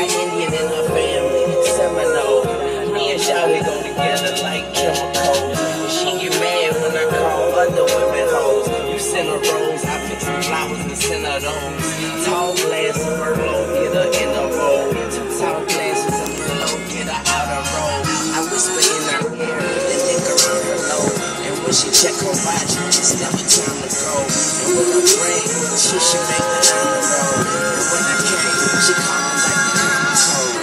got Indian in her family, Seminole. Me and Shawty go together like chemicals. She get mad when I call other women hoes. You send her rose, I pick some flowers and send her those. Tall glass of Merlot, get her in a roll. 2 tall glasses of Merlot, get her out of roll. I whisper in her ear, then lick around her lobe. And when she check her watch, it's never time to go. And when I bring, she should make the honor roll. And when I came, she called me like the common cold.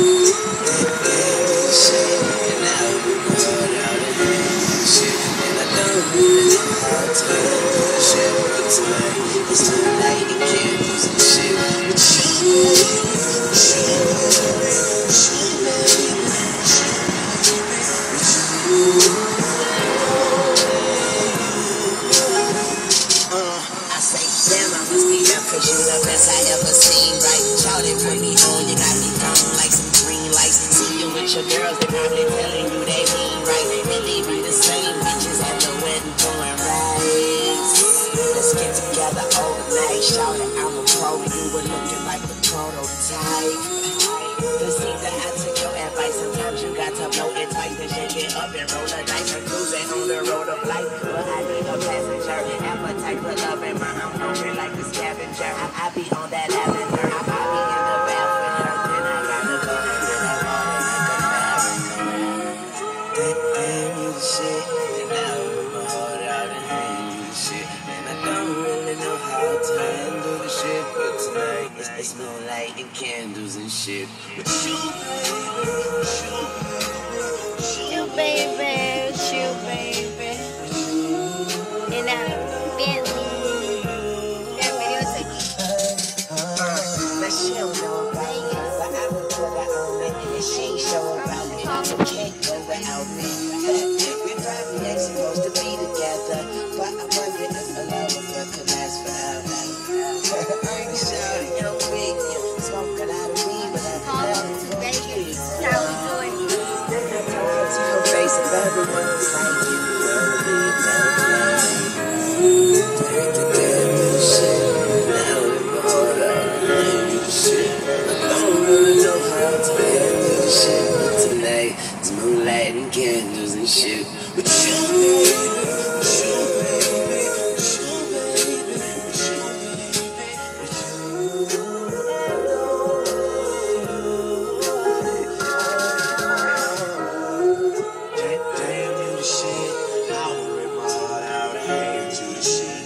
Shit, and now we hold out and shit. And I don't really know how to handle the shit. But tonight, it's too late to get losing shit. But I say, damn, I must be there, cause you the best I ever seen, right? Shout it, put me on, you got me gone like some green lights. See you with your girls, they probably telling you they mean right. And they be the same bitches at the wedding doing right. Let's get together overnight, shout it, I'm a pro, you were looking like the prototype. Cause either I took your advice, sometimes you got to blow it twice. Then shit get up and roll the dice and cruising on the road of life. But I need a passenger, appetite for love and my I'm hungry like a scavenger. I be on that lavender, I be in the bath with her. Then I gotta go into that water like a mariner. Damn, you the shit, and now my heart out and hand you the shit. And I don't really know how to handle the shit, but tonight it's moonlight and candles and shit. But you baby, and I'm Bentley. That video took now she don't know about me, but I would put her on me, and she ain't sure about me. I can't go without me. We probably ain't supposed to be together, but I wonder if a love affair could last forever. Shawty, I'm with you, smoking out of weed, but I can love you. Vegas, how we doing? To her face and everyone was like, you will be better. Take the damn new shit. Now we hold out and handle the shit. I don't really know how to handle the shit, but tonight it's moonlight and candles and shit. But you, baby,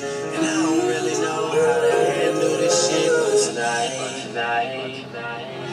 tonight.